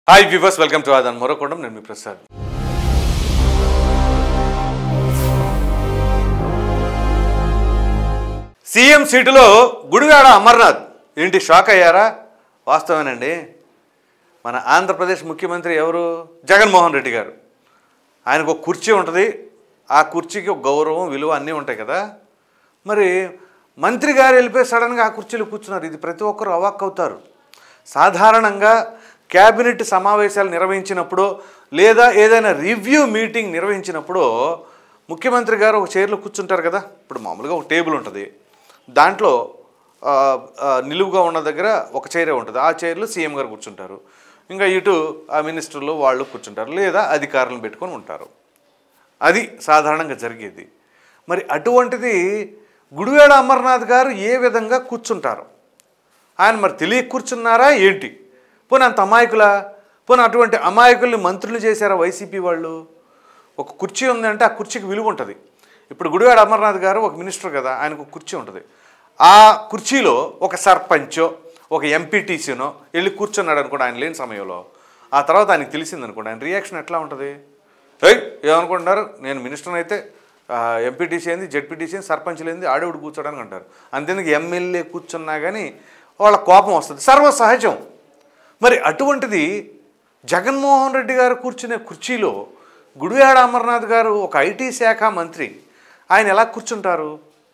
Hi viewers, welcome to ఆదాన్ మరోకొండం. నేను మీ ప్రసాద్. సీఎం సీటులో గుడివాడ అమర్నాథ్ ఏంటి షాక్ అయ్యారా? వాస్తవేనండి. మన ఆంధ్రప్రదేశ్ ముఖ్యమంత్రి ఎవరు? జగన్మోహన్ రెడ్డి గారు. ఆయనకు ఒక కుర్చీ ఉంటుంది. ఆ కుర్చీకి ఒక గౌరవం, విలువ అన్నీ ఉంటాయి కదా. మరి మంత్రి గారు వెళ్ళిపోయి సడన్గా ఆ కుర్చీలో కూర్చున్నారు. ఇది ప్రతి ఒక్కరు అవాక్ అవుతారు. సాధారణంగా క్యాబినెట్ సమావేశాలు నిర్వహించినప్పుడు లేదా ఏదైనా రివ్యూ మీటింగ్ నిర్వహించినప్పుడు ముఖ్యమంత్రి గారు ఒక చైర్లో కూర్చుంటారు కదా. ఇప్పుడు మామూలుగా ఒక టేబుల్ ఉంటుంది, దాంట్లో నిలువుగా ఉన్న దగ్గర ఒక చైరే ఉంటుంది. ఆ చైర్లో సీఎం గారు కూర్చుంటారు, ఇంకా ఇటు ఆ మినిస్టర్లు వాళ్ళు కూర్చుంటారు, లేదా అధికారులను పెట్టుకొని ఉంటారు. అది సాధారణంగా జరిగేది. మరి అటువంటిది గుడివాడ అమర్నాథ్ గారు ఏ విధంగా కూర్చుంటారు? ఆయన మరి తెలియ కూర్చున్నారా ఏంటి? పోనీ అంత అమాయకులా? పోనీ అటువంటి అమాయకుల్ని మంత్రులు చేశారా వైసీపీ వాళ్ళు? ఒక కుర్చీ ఉందంటే ఆ కుర్చీకి విలువ ఉంటుంది. ఇప్పుడు గుడివాడ అమర్నాథ్ గారు ఒక మినిస్టర్ కదా, ఆయనకు ఒక కుర్చీ ఉంటుంది. ఆ కుర్చీలో ఒక సర్పంచో ఒక ఎంపీటీసీనో వెళ్ళి కూర్చున్నాడు అనుకోండి ఆయన లేని సమయంలో. ఆ తర్వాత ఆయనకు తెలిసిందనుకోండి, ఆయన రియాక్షన్ ఎట్లా ఉంటుంది? ఏమనుకుంటున్నారు, నేను మినిస్టర్ అయితే ఎంపీటీసీ ఏంది, జెడ్పీటీసీ ఏంది, సర్పంచ్లు ఏంది, ఆడేవుడు కూర్చోడానికి అంటారు. అంతేందుకు ఎమ్మెల్యే కూర్చున్నా కానీ వాళ్ళ కోపం వస్తుంది, సర్వసహజం. మరి అటువంటిది జగన్మోహన్ రెడ్డి గారు కూర్చునే కుర్చీలో గుడివాడ అమర్నాథ్ గారు ఒక ఐటీ శాఖ మంత్రి, ఆయన ఎలా కూర్చుంటారు?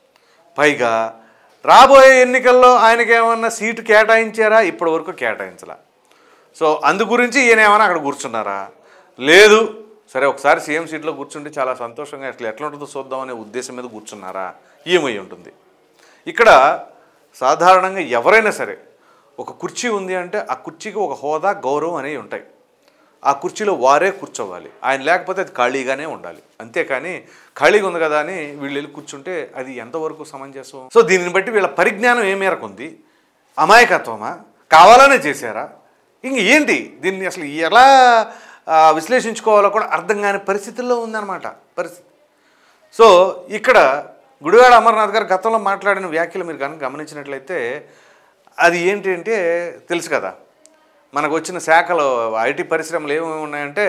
పైగా రాబోయే ఎన్నికల్లో ఆయనకి ఏమన్నా సీటు కేటాయించారా? ఇప్పటి వరకు కేటాయించలా. సో అందు గురించి ఈయన ఏమైనా అక్కడ కూర్చున్నారా? లేదు, సరే ఒకసారి సీఎం సీట్లో కూర్చుంటే చాలా సంతోషంగా అసలు ఎట్లా ఉంటుందో చూద్దామనే ఉద్దేశం మీద కూర్చున్నారా? ఏమై ఉంటుంది? ఇక్కడ సాధారణంగా ఎవరైనా సరే ఒక కుర్చీ ఉంది అంటే ఆ కుర్చీకి ఒక హోదా, గౌరవం అనేవి ఉంటాయి. ఆ కుర్చీలో వారే కూర్చోవాలి. ఆయన లేకపోతే అది ఖాళీగానే ఉండాలి. అంతేకాని ఖాళీగా ఉంది కదా అని వీళ్ళు వెళ్ళి కూర్చుంటే అది ఎంతవరకు సమంజసం? సో దీనిని బట్టి వీళ్ళ పరిజ్ఞానం ఏ మేరకు ఉంది? అమాయకత్వమా? కావాలనే చేశారా? ఇంక ఏంటి? దీన్ని అసలు ఎలా విశ్లేషించుకోవాలో కూడా అర్థం కాని పరిస్థితుల్లో ఉందన్నమాట పరిస్థితి. సో ఇక్కడ గుడివాడ అమర్నాథ్ గారు గతంలో మాట్లాడిన వ్యాఖ్యలు మీరు కనుక గమనించినట్లయితే అది ఏంటి అంటే తెలుసు కదా, మనకు వచ్చిన శాఖలో ఐటీ పరిశ్రమలు ఏమేమి ఉన్నాయంటే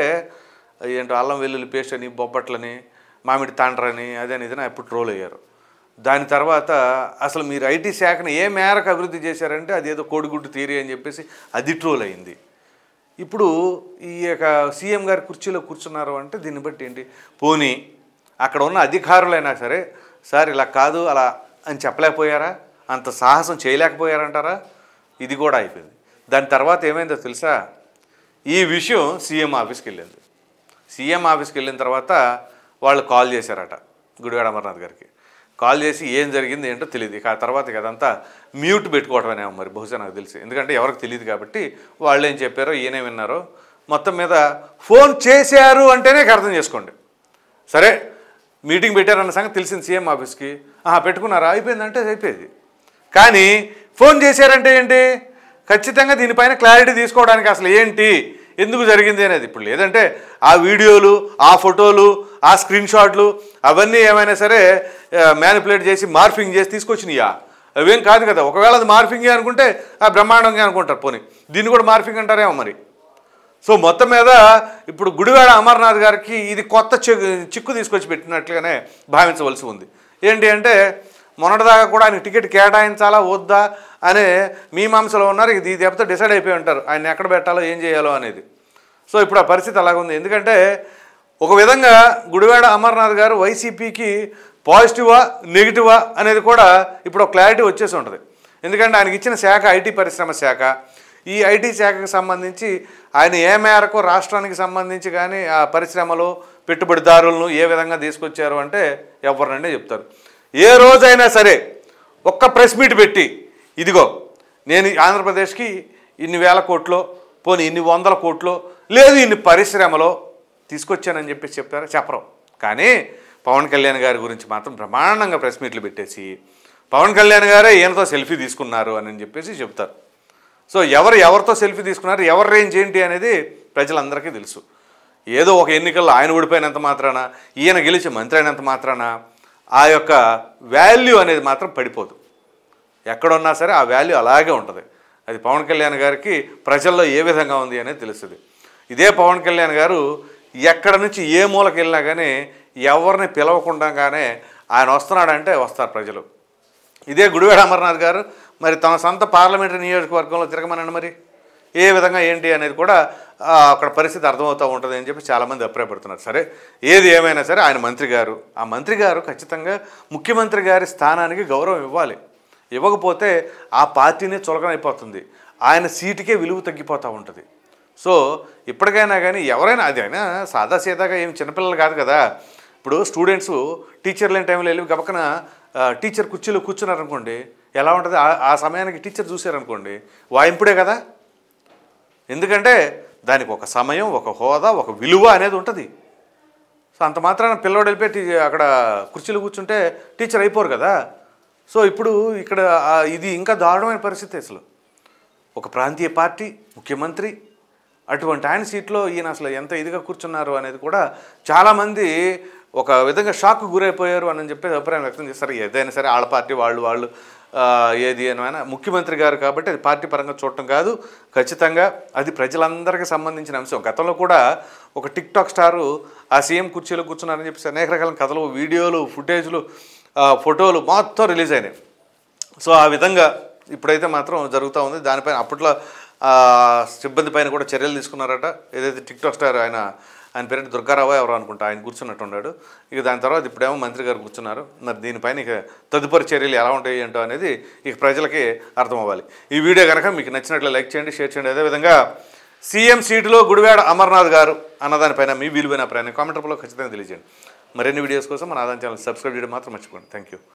ఏంటో అల్లం వెల్లుల్లి పేస్ట్ అని, బొబ్బట్లని, మామిడి తాండ్రని, అదని ఇదని అప్పుడు ట్రోల్ అయ్యారు. దాని తర్వాత అసలు మీరు ఐటీ శాఖను ఏ మేరకు అభివృద్ధి చేశారంటే అది ఏదో కోడిగుడ్డు థియరీ అని చెప్పేసి అది ట్రోల్ అయింది. ఇప్పుడు ఈ యొక్క సీఎం గారి కుర్చీలో కూర్చున్నారు అంటే దీన్ని బట్టి ఏంటి? పోనీ అక్కడ ఉన్న అధికారులైనా సరే సార్ ఇలా కాదు అలా అని చెప్పలేకపోయారా? అంత సాహసం చేయలేకపోయారంటారా? ఇది కూడా అయిపోయింది. దాని తర్వాత ఏమైందో తెలుసా? ఈ విషయం సీఎం ఆఫీస్కి వెళ్ళింది. సీఎం ఆఫీస్కి వెళ్ళిన తర్వాత వాళ్ళు కాల్ చేశారట గుడివాడ అమర్నాథ్ గారికి. కాల్ చేసి ఏం జరిగింది ఏంటో తెలియదు. ఇక ఆ తర్వాత అదంతా మ్యూట్ పెట్టుకోవటమేమో మరి బహుశా నాకు తెలిసి, ఎందుకంటే ఎవరికి తెలియదు కాబట్టి వాళ్ళు ఏం చెప్పారో ఈయనే విన్నారో. మొత్తం మీద ఫోన్ చేశారు అంటేనే అర్థం చేసుకోండి. సరే మీటింగ్ పెట్టారన్న సంగతి తెలిసింది సీఎం ఆఫీస్కి. పెట్టుకున్నారా? అయిపోయిందంటే అయిపోయేది. కానీ ఫోన్ చేశారంటే ఏంటి? ఖచ్చితంగా దీనిపైన క్లారిటీ తీసుకోవడానికి అసలు ఏంటి, ఎందుకు జరిగింది అనేది. ఇప్పుడు లేదంటే ఆ వీడియోలు, ఆ ఫోటోలు, ఆ స్క్రీన్ షాట్లు అవన్నీ ఏమైనా సరే మ్యానిపులేట్ చేసి మార్ఫింగ్ చేసి తీసుకొచ్చినాయా? అవేం కాదు కదా. ఒకవేళ అది మార్ఫింగే అనుకుంటే బ్రహ్మాండంగా అనుకుంటారు. పోనీ దీన్ని కూడా మార్ఫింగ్ అంటారేమో మరి. సో మొత్తం మీద ఇప్పుడు గుడివాడ అమర్నాథ్ గారికి ఇది కొత్త చిక్కు తీసుకొచ్చి పెట్టినట్లుగానే భావించవలసి ఉంది. ఏంటి అంటే మొన్నటిదాకా కూడా ఆయన టికెట్ కేటాయించాలా వద్దా అనే మీమాంసలో ఉన్నారు. ఇది దెబ్బతో డిసైడ్ అయిపోయి ఉంటారు ఆయన ఎక్కడ పెట్టాలో ఏం చేయాలో అనేది. సో ఇప్పుడు ఆ పరిస్థితి అలాగుంది. ఎందుకంటే ఒక విధంగా గుడివాడ అమర్నాథ్ గారు వైసీపీకి పాజిటివా నెగిటివా అనేది కూడా ఇప్పుడు ఒక క్లారిటీ వచ్చేసి ఉంటుంది. ఎందుకంటే ఆయనకి ఇచ్చిన శాఖ ఐటీ పరిశ్రమ శాఖ. ఈ ఐటీ శాఖకు సంబంధించి ఆయన ఏ మేరకు రాష్ట్రానికి సంబంధించి కానీ ఆ పరిశ్రమలో పెట్టుబడిదారులను ఏ విధంగా తీసుకొచ్చారు అంటే ఎవరినంటే చెప్తారు. ఏ రోజైనా సరే ఒక్క ప్రెస్ మీట్ పెట్టి ఇదిగో నేను ఆంధ్రప్రదేశ్కి ఇన్ని వేల కోట్లో, పోనీ ఇన్ని వందల కోట్లో, లేదు ఇన్ని పరిశ్రమలో తీసుకొచ్చానని చెప్పేసి చెప్తారా? చెప్పరు. కానీ పవన్ కళ్యాణ్ గారి గురించి మాత్రం బ్రహ్మాండంగా ప్రెస్ మీట్లు పెట్టేసి పవన్ కళ్యాణ్ గారే ఈయనతో సెల్ఫీ తీసుకున్నారు అని చెప్పేసి చెప్తారు. సో ఎవరితో సెల్ఫీ తీసుకున్నారు, ఎవరి రేంజ్ ఏంటి అనేది ప్రజలందరికీ తెలుసు. ఏదో ఒక ఎన్నికల్లో ఆయన ఓడిపోయినంత మాత్రాన, ఈయన గెలిచి మంత్రి అయినంత మాత్రాన ఆ యొక్క వాల్యూ అనేది మాత్రం పడిపోదు. ఎక్కడున్నా సరే ఆ వాల్యూ అలాగే ఉంటుంది. అది పవన్ కళ్యాణ్ గారికి ప్రజల్లో ఏ విధంగా ఉంది అనేది తెలుస్తుంది. ఇదే పవన్ కళ్యాణ్ గారు ఎక్కడ నుంచి ఏ మూలకి వెళ్ళినా కానీ ఎవరిని పిలవకుండానే ఆయన వస్తున్నాడంటే వస్తారు ప్రజలు. ఇదే గుడివాడ అమర్నాథ్ గారు మరి తన సొంత పార్లమెంటరీ నియోజకవర్గంలో తిరగమనండి, మరి ఏ విధంగా ఏంటి అనేది కూడా అక్కడ పరిస్థితి అర్థమవుతూ ఉంటుంది అని చెప్పి చాలామంది అభిప్రాయపడుతున్నారు. సరే, ఏది ఏమైనా సరే ఆయన మంత్రి గారు, ఆ మంత్రి గారు ఖచ్చితంగా ముఖ్యమంత్రి గారి స్థానానికి గౌరవం ఇవ్వాలి. ఇవ్వకపోతే ఆ పార్టీనే చులకనైపోతుంది, ఆయన సీటుకే విలువ తగ్గిపోతూ ఉంటుంది. సో ఇప్పటికైనా కానీ ఎవరైనా, అది అయినా సాదాసీదాగా ఏం చిన్నపిల్లలు కాదు కదా. ఇప్పుడు స్టూడెంట్స్ టీచర్ లేని టైంలో వెళ్ళి గబక్కన టీచర్ కుర్చీలో కూర్చున్నారనుకోండి, ఎలా ఉంటుంది? ఆ సమయానికి టీచర్ చూశారనుకోండి, వాయింపుడే కదా. ఎందుకంటే దానికి ఒక సమయం, ఒక హోదా, ఒక విలువ అనేది ఉంటుంది. సో అంత మాత్రాన పిల్లోడు వెళ్ళిపోయి అక్కడ కుర్చీలో కూర్చుంటే టీచర్ అయిపోరు కదా. సో ఇప్పుడు ఇక్కడ ఇది ఇంకా దారుణమైన పరిస్థితి. అసలు ఒక ప్రాంతీయ పార్టీ ముఖ్యమంత్రి, అటువంటి ఆయన సీట్లో ఈయన అసలు ఎంత ఇదిగా కూర్చున్నారు అనేది కూడా చాలామంది ఒక విధంగా షాక్కు గురైపోయారు అని చెప్పి అభిప్రాయం వ్యక్తం చేస్తారు. ఏదైనా సరే వాళ్ళ పార్టీ వాళ్ళు ఏది ఏమైనా ముఖ్యమంత్రి గారు కాబట్టి అది పార్టీ పరంగా చూడటం కాదు, ఖచ్చితంగా అది ప్రజలందరికీ సంబంధించిన అంశం. గతంలో కూడా ఒక టిక్టాక్ స్టారు ఆ సీఎం కుర్చీలో కూర్చున్నారని చెప్పేసి అనేక రకాల కథలు, వీడియోలు, ఫుటేజ్లు, ఫోటోలు మొత్తం రిలీజ్ అయినాయి. సో ఆ విధంగా ఇప్పుడైతే మాత్రం జరుగుతూ ఉంది. దానిపైన అప్పట్లో సిబ్బంది పైన కూడా చర్యలు తీసుకున్నారట. ఏదైతే టిక్టాక్ స్టార్ ఆయన పేరు దుర్గారావు ఎవరో అనుకుంటా, ఆయన కూర్చున్నట్టు ఉన్నాడు. ఇక దాని తర్వాత ఇప్పుడేమో మంత్రి గారు కూర్చున్నారు. మరి దీనిపైన ఇక తదుపరి చర్యలు ఎలా ఉంటాయి ఏంటో అనేది ఇక ప్రజలకి అర్థం అవ్వాలి. ఈ వీడియో కనుక మీకు నచ్చినట్లు లైక్ చేయండి, షేర్ చేయండి. అదేవిధంగా సీఎం సీటులో గుడివాడ అమర్నాథ్ గారు అన్నదానిపైన మీ విలువైన అభిప్రాయాన్ని కామెంట్ రూపంలో ఖచ్చితంగా తెలియజేయండి. మరిన్ని వీడియోస్ కోసం మన ఆదాయం ఛానల్ సబ్స్క్రైబ్ చేయడం మాత్రం మర్చిపోండి. Thank you.